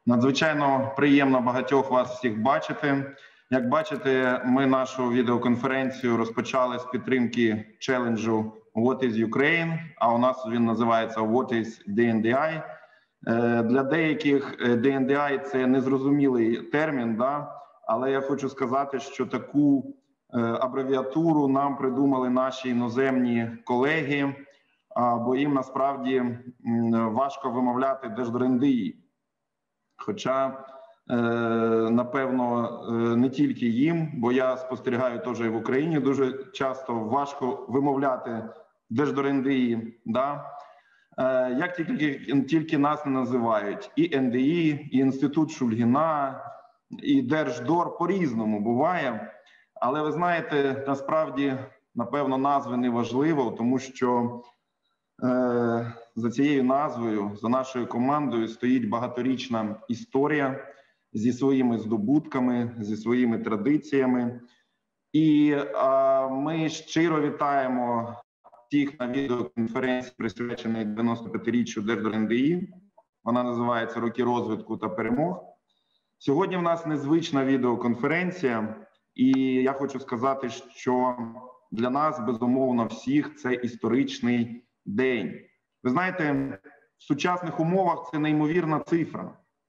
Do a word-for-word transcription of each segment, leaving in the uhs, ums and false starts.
Надзвичайно приємно багатьох вас всіх бачити. Як бачите, ми нашу відеоконференцію розпочали з підтримки челенджу What is Ukraine, а у нас він називається What is ді ен ді ай. Для деяких ді ен ді ай – це незрозумілий термін, да? Але я хочу сказати, що таку абревіатуру нам придумали наші іноземні колеги, бо їм насправді важко вимовляти Держдор-ен-ді-і. Хоча, напевно, не тільки їм, бо я спостерігаю теж і в Україні, дуже часто важко вимовляти Держдор-ен-ді-і, да? Як тільки, тільки нас не називають, і ен ді і, і Інститут Шульгіна, і Держдор по-різному буває. Але ви знаєте, насправді, напевно, назви не важливо, тому що е, за цією назвою, за нашою командою стоїть багаторічна історія зі своїми здобутками, зі своїми традиціями. І е, ми щиро вітаємо всіх на відеоконференції, присвяченої дев'яносто п'ятиріччю Держдор-ен-ді-і. Вона називається «Роки розвитку та перемог». Сьогодні в нас незвична відеоконференція. І я хочу сказати, що для нас, безумовно, всіх це історичний день. Ви знаєте, в сучасних умовах це неймовірна цифра,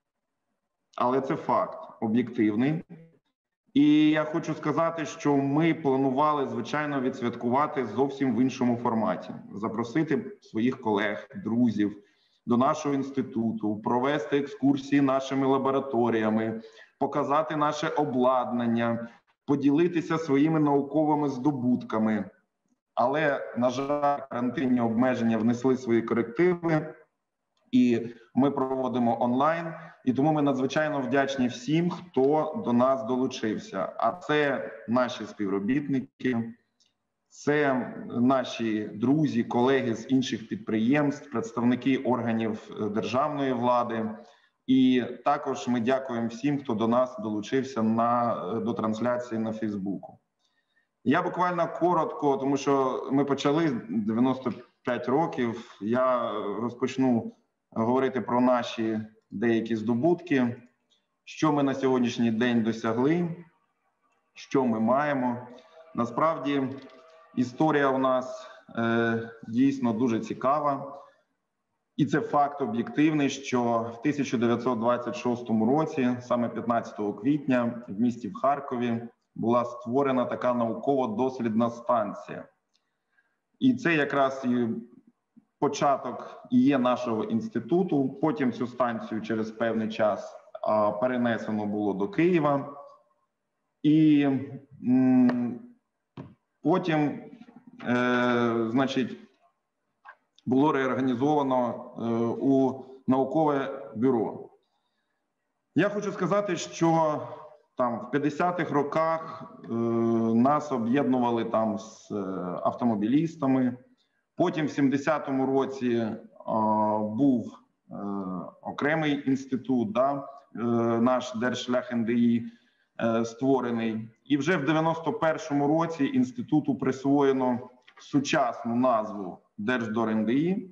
але це факт об'єктивний. І я хочу сказати, що ми планували, звичайно, відсвяткувати зовсім в іншому форматі. Запросити своїх колег, друзів до нашого інституту, провести екскурсії нашими лабораторіями, показати наше обладнання, поділитися своїми науковими здобутками. Але, на жаль, карантинні обмеження внесли свої корективи, і ми проводимо онлайн. І тому ми надзвичайно вдячні всім, хто до нас долучився. А це наші співробітники, це наші друзі, колеги з інших підприємств, представники органів державної влади. І також ми дякуємо всім, хто до нас долучився на, до трансляції на Фейсбуку. Я буквально коротко, тому що ми почали дев'яносто п'ять років, я розпочну говорити про наші деякі здобутки, що ми на сьогоднішній день досягли, що ми маємо. Насправді, історія у нас е, дійсно дуже цікава. І це факт об'єктивний, що в тисяча дев'ятсот двадцять шостому році, саме п'ятнадцятого квітня, в місті в Харкові була створена така науково-дослідна станція. І це якраз і початок і є нашого інституту. Потім цю станцію через певний час а, перенесено було до Києва. І м, потім, е, значить, було реорганізовано е, у наукове бюро. Я хочу сказати, що там в п'ятдесятих роках е, нас об'єднували там з е, автомобілістами. Потім в сімдесятому році е, був е, окремий інститут, да, е, наш Держшлях ен ді і е, створений. І вже в дев'яносто першому році інституту присвоєно сучасну назву Держдор-ен-ді-і,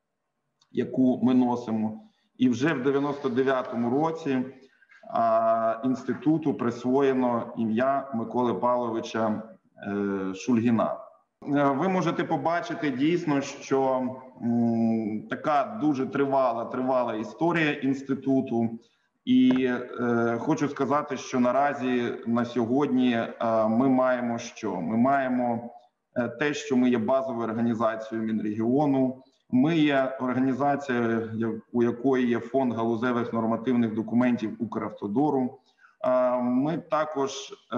яку ми носимо. І вже в дев'яносто дев'ятому році а, інституту присвоєно ім'я Миколи Павловича е, Шульгіна. Ви можете побачити дійсно, що м, така дуже тривала, тривала історія інституту. І е, хочу сказати, що наразі, на сьогодні е, ми маємо що? Ми маємо те, що ми є базовою організацією Мінрегіону. Ми є організацією, у якої є фонд галузевих нормативних документів Укравтодору. Ми також е,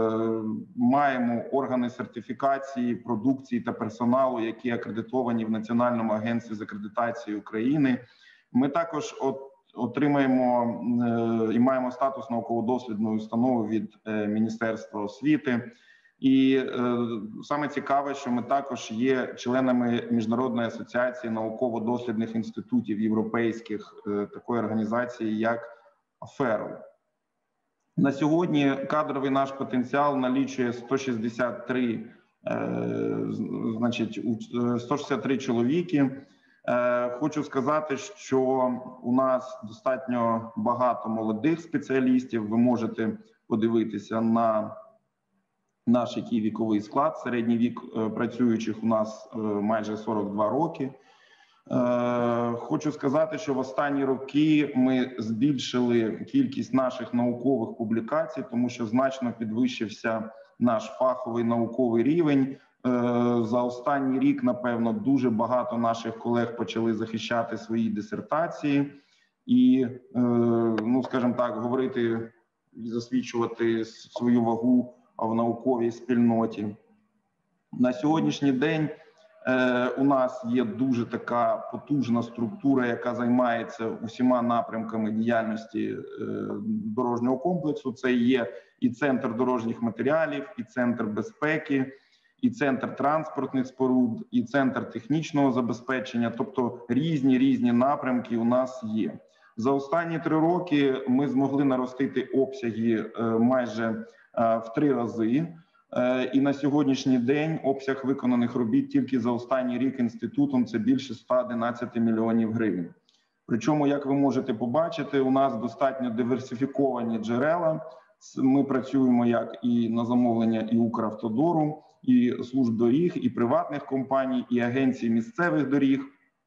маємо органи сертифікації продукції та персоналу, які акредитовані в Національному агентстві з акредитації України. Ми також от, отримаємо е, і маємо статус науково-дослідної установи від е, Міністерства освіти. І е, саме цікаве, що ми також є членами Міжнародної асоціації науково-дослідних інститутів європейських, е, такої організації, як ФЕРЛ. На сьогодні кадровий наш потенціал налічує сто шістдесят три, е, значить, сто шістдесят три чоловіки. Хочу сказати, що у нас достатньо багато молодих спеціалістів. Ви можете подивитися на наш який віковий склад. Середній вік працюючих у нас майже сорок два роки. Хочу сказати, що в останні роки ми збільшили кількість наших наукових публікацій, тому що значно підвищився наш фаховий науковий рівень. За останній рік, напевно, дуже багато наших колег почали захищати свої дисертації і, ну, скажімо так, говорити і засвідчувати свою вагу в науковій спільноті. На сьогоднішній день у нас є дуже така потужна структура, яка займається усіма напрямками діяльності дорожнього комплексу. Це є і Центр дорожніх матеріалів, і Центр безпеки, і Центр транспортних споруд, і Центр технічного забезпечення. Тобто різні-різні напрямки у нас є. За останні три роки ми змогли наростити обсяги майже в три рази. І на сьогоднішній день обсяг виконаних робіт тільки за останній рік інститутом – це більше ста одинадцяти мільйонів гривень. Причому, як ви можете побачити, у нас достатньо диверсифіковані джерела. Ми працюємо як і на замовлення і Укравтодору, і служб доріг, і приватних компаній, і агенцій місцевих доріг.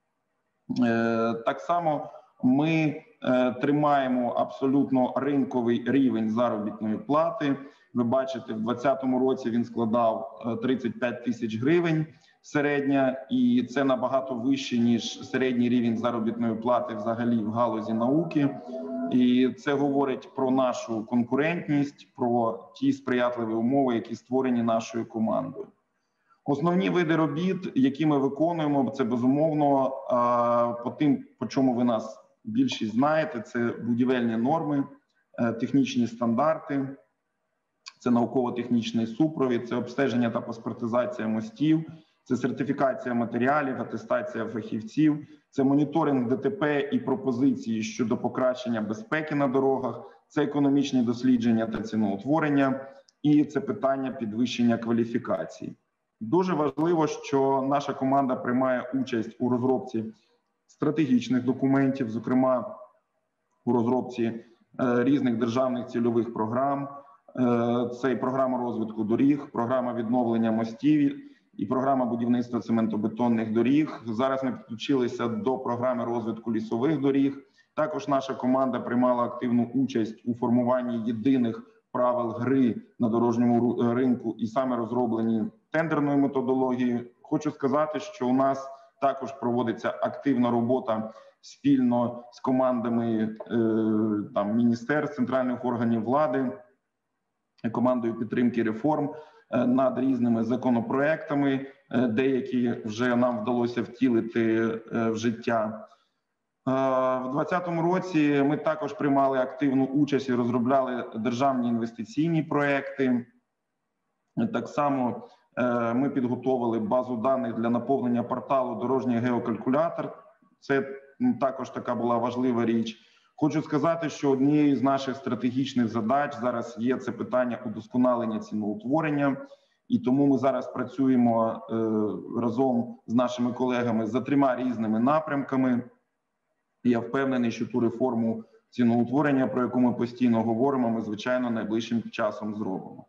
Так само ми тримаємо абсолютно ринковий рівень заробітної плати. Ви бачите, в двадцятому році він складав тридцять п'ять тисяч гривень середня, і це набагато вище, ніж середній рівень заробітної плати взагалі в галузі науки. І це говорить про нашу конкурентність, про ті сприятливі умови, які створені нашою командою. Основні види робіт, які ми виконуємо, це безумовно по тим, по чому ви нас більшість знаєте, це будівельні норми, технічні стандарти, це науково-технічний супровід, це обстеження та паспортизація мостів, це сертифікація матеріалів, атестація фахівців, це моніторинг ДТП і пропозиції щодо покращення безпеки на дорогах, це економічні дослідження та ціноутворення, і це питання підвищення кваліфікації. Дуже важливо, що наша команда приймає участь у розробці стратегічних документів, зокрема у розробці різних державних цільових програм. Це і програма розвитку доріг, програма відновлення мостів і програма будівництва цементобетонних доріг. Зараз ми підключилися до програми розвитку лісових доріг. Також наша команда приймала активну участь у формуванні єдиних правил гри на дорожньому ринку і саме розроблені тендерною методологією. Хочу сказати, що у нас також проводиться активна робота спільно з командами там, міністерств, центральних органів влади, командою підтримки реформ над різними законопроектами, деякі вже нам вдалося втілити в життя. В двадцятому році ми також приймали активну участь і розробляли державні інвестиційні проекти. Так само ми підготовили базу даних для наповнення порталу «Дорожній геокалькулятор». Це також така була важлива річ. Хочу сказати, що однією з наших стратегічних задач зараз є це питання удосконалення ціноутворення. І тому ми зараз працюємо е, разом з нашими колегами за трьома різними напрямками. Я впевнений, що ту реформу ціноутворення, про яку ми постійно говоримо, ми, звичайно, найближчим часом зробимо.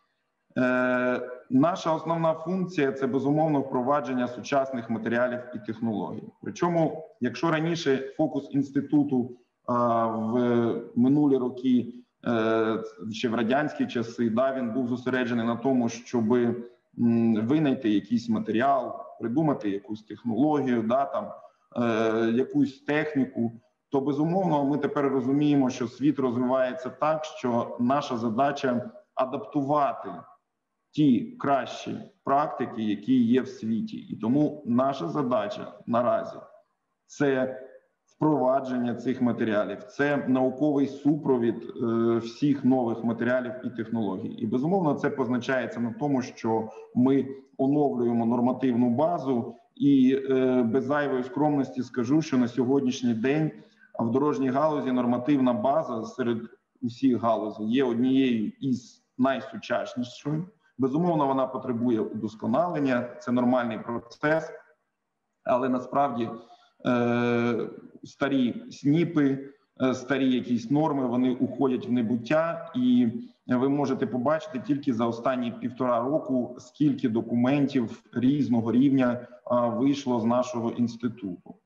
Е, наша основна функція – це, безумовно, впровадження сучасних матеріалів і технологій. Причому, якщо раніше фокус інституту а, в минулі роки, е, ще в радянські часи, да, він був зосереджений на тому, щоб м, винайти якийсь матеріал, придумати якусь технологію, да, там, е, якусь техніку, то, безумовно, ми тепер розуміємо, що світ розвивається так, що наша задача – адаптувати ті кращі практики, які є в світі. І тому наша задача наразі – це впровадження цих матеріалів, це науковий супровід е, всіх нових матеріалів і технологій. І, безумовно, це позначається на тому, що ми оновлюємо нормативну базу, і е, без зайвої скромності скажу, що на сьогоднішній день в дорожній галузі нормативна база серед усіх галузей є однією із найсучаснішою. Безумовно, вона потребує удосконалення, це нормальний процес, але насправді старі сніпи, старі якісь норми, вони уходять в небуття, і ви можете побачити тільки за останні півтора року, скільки документів різного рівня вийшло з нашого інституту.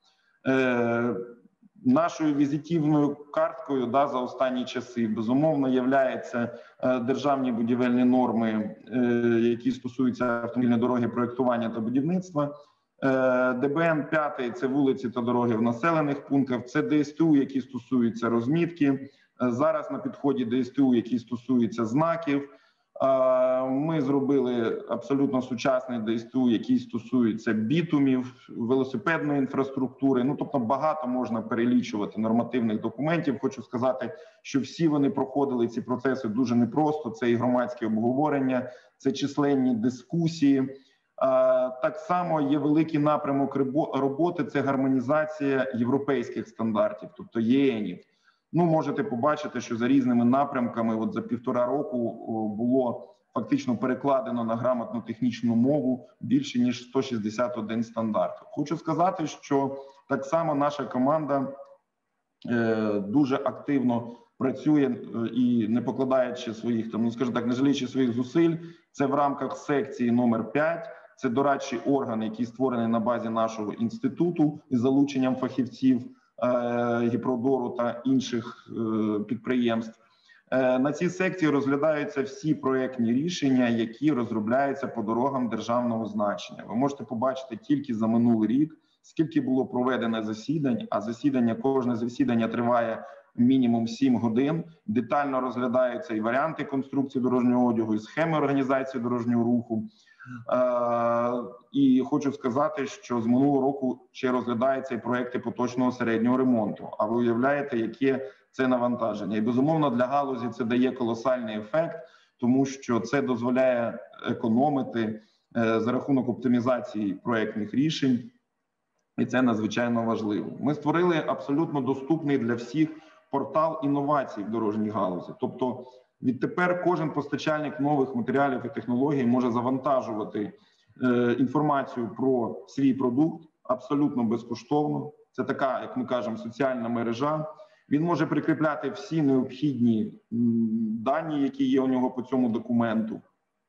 Нашою візитівною карткою, да, за останні часи, безумовно, являються державні будівельні норми, які стосуються автомобільної дороги, проєктування та будівництва. Д Б Н п'ять – це вулиці та дороги в населених пунктах, це Д С Т У, які стосуються розмітки, зараз на підході Д С Т У, які стосуються знаків. Ми зробили абсолютно сучасний Д С Т У, який стосується бітумів, велосипедної інфраструктури. Ну, тобто багато можна перелічувати нормативних документів. Хочу сказати, що всі вони проходили ці процеси дуже непросто. Це і громадські обговорення, це численні дискусії. Так само є великий напрямок роботи – це гармонізація європейських стандартів, тобто Є Енів. Ну, можете побачити, що за різними напрямками от за півтора року було фактично перекладено на грамотну технічну мову більше ніж сто шістдесят один стандарт. Хочу сказати, що так само наша команда е, дуже активно працює і не покладаючи своїх, там, ну, скажімо так, не жаліючи своїх зусиль. Це в рамках секції номер п'ять. Це дорадчий орган, який створений на базі нашого інституту із залученням фахівців Гіпродору та інших підприємств. На цій секції розглядаються всі проєктні рішення, які розробляються по дорогам державного значення. Ви можете побачити тільки за минулий рік, скільки було проведено засідань, а засідання, кожне засідання триває мінімум сім годин. Детально розглядаються і варіанти конструкції дорожнього одягу, і схеми організації дорожнього руху. І хочу сказати, що з минулого року ще розглядаються і проекти поточного середнього ремонту. А ви уявляєте, яке це навантаження. І, безумовно, для галузі це дає колосальний ефект, тому що це дозволяє економити за рахунок оптимізації проектних рішень. І це надзвичайно важливо. Ми створили абсолютно доступний для всіх портал інновацій в дорожній галузі. Тобто, відтепер кожен постачальник нових матеріалів і технологій може завантажувати е, інформацію про свій продукт абсолютно безкоштовно. Це така, як ми кажемо, соціальна мережа. Він може прикріпляти всі необхідні м, дані, які є у нього по цьому документу.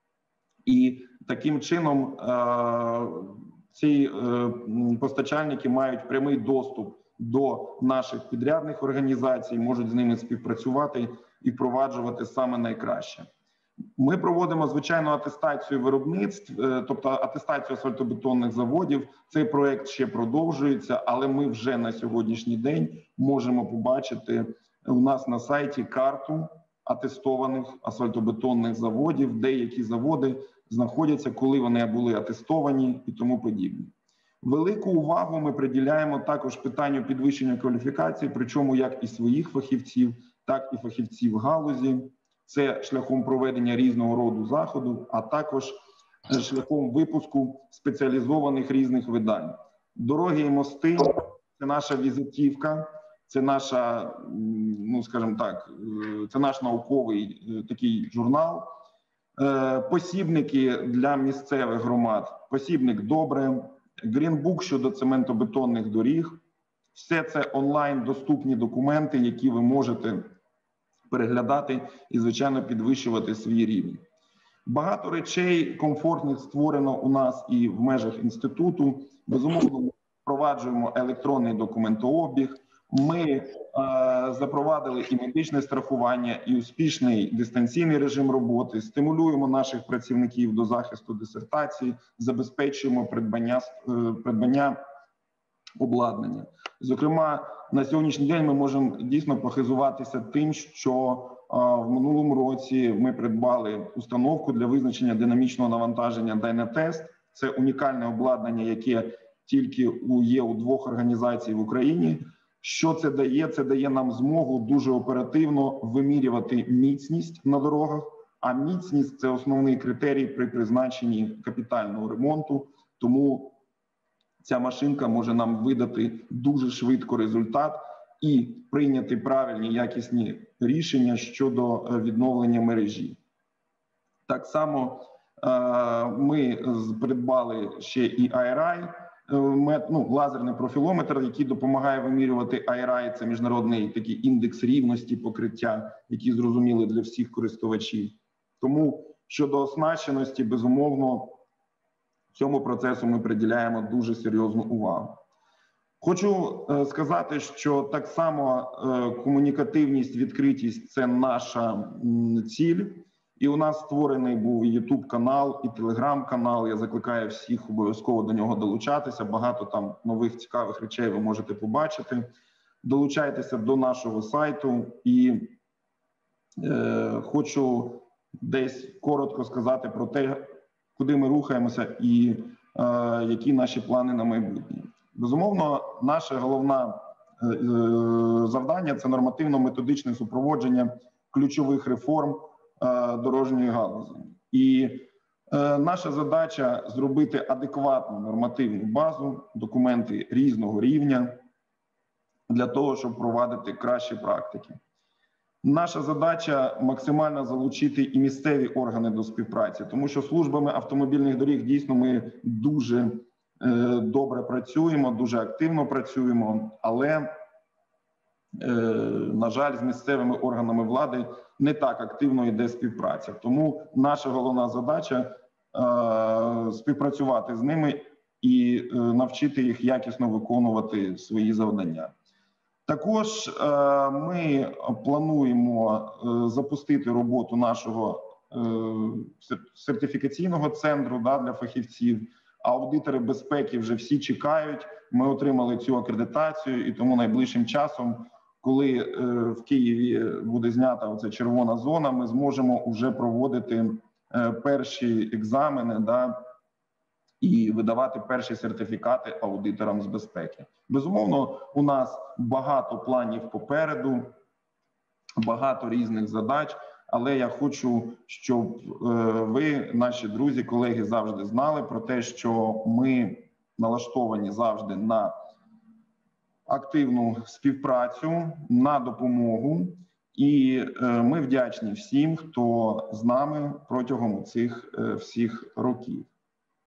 І таким чином е, ці е, постачальники мають прямий доступ до наших підрядних організацій, можуть з ними співпрацювати і впроваджувати саме найкраще. Ми проводимо, звичайно, атестацію виробництв, тобто атестацію асфальтобетонних заводів. Цей проект ще продовжується, але ми вже на сьогоднішній день можемо побачити у нас на сайті карту атестованих асфальтобетонних заводів, деякі заводи знаходяться, коли вони були атестовані і тому подібне. Велику увагу ми приділяємо також питанню підвищення кваліфікації, причому як і своїх фахівців, так і фахівців галузі. Це шляхом проведення різного роду заходу, а також шляхом випуску спеціалізованих різних видань. Дороги і мости – це наша візитівка, це наша, ну скажімо так, це наш науковий такий журнал. Посібники для місцевих громад. Посібник «Добре», Грінбук щодо цементобетонних доріг. Все це онлайн доступні документи, які ви можете переглядати і, звичайно, підвищувати свій рівень. Багато речей комфортних створено у нас і в межах інституту. Безумовно, ми впроваджуємо електронний документообіг. Ми е, запровадили і медичне страхування, і успішний дистанційний режим роботи, стимулюємо наших працівників до захисту дисертації, забезпечуємо придбання, е, придбання обладнання. Зокрема, на сьогоднішній день ми можемо дійсно похизуватися тим, що е, в минулому році ми придбали установку для визначення динамічного навантаження Дайнатест. Це унікальне обладнання, яке тільки є у двох організацій в Україні. Що це дає? Це дає нам змогу дуже оперативно вимірювати міцність на дорогах, а міцність – це основний критерій при призначенні капітального ремонту, тому ця машинка може нам видати дуже швидко результат і прийняти правильні якісні рішення щодо відновлення мережі. Так само ми придбали ще і ай ар ай, ну, лазерний профілометр, який допомагає вимірювати ай ар ай, це міжнародний такий індекс рівності покриття, який зрозумілий для всіх користувачів. Тому щодо оснащеності, безумовно, цьому процесу ми приділяємо дуже серйозну увагу. Хочу сказати, що так само комунікативність, відкритість – це наша ціль. І у нас створений був ютуб-канал, і телеграм-канал. Я закликаю всіх обов'язково до нього долучатися. Багато там нових цікавих речей ви можете побачити. Долучайтеся до нашого сайту. І е, хочу десь коротко сказати про те, куди ми рухаємося і е, які наші плани на майбутнє. Безумовно, наше головне е, завдання – це нормативно-методичне супроводження ключових реформ дорожньої галузі. І е, наша задача зробити адекватну нормативну базу, документи різного рівня для того, щоб провадити кращі практики. Наша задача максимально залучити і місцеві органи до співпраці, тому що службами автомобільних доріг дійсно ми дуже е, добре працюємо, дуже активно працюємо, але на жаль, з місцевими органами влади не так активно йде співпраця. Тому наша головна задача е, – співпрацювати з ними і е, навчити їх якісно виконувати свої завдання. Також е, ми плануємо е, запустити роботу нашого е, сертифікаційного центру, да, для фахівців. Аудитори безпеки вже всі чекають. Ми отримали цю акредитацію, і тому найближчим часом, коли е, в Києві буде знята оця червона зона, ми зможемо вже проводити е, перші екзамени, да, і видавати перші сертифікати аудиторам з безпеки. Безумовно, у нас багато планів попереду, багато різних задач, але я хочу, щоб е, ви, наші друзі, колеги, завжди знали про те, що ми налаштовані завжди на активну співпрацю, на допомогу. І е, ми вдячні всім, хто з нами протягом цих е, всіх років.